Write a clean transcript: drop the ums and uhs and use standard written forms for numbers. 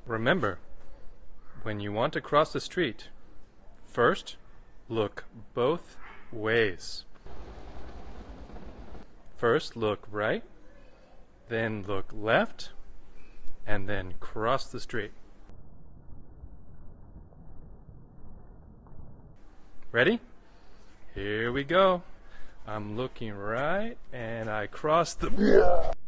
Remember, when you want to cross the street, first look both ways. First look right, then look left, and then cross the street. Ready? Here we go. I'm looking right and I cross the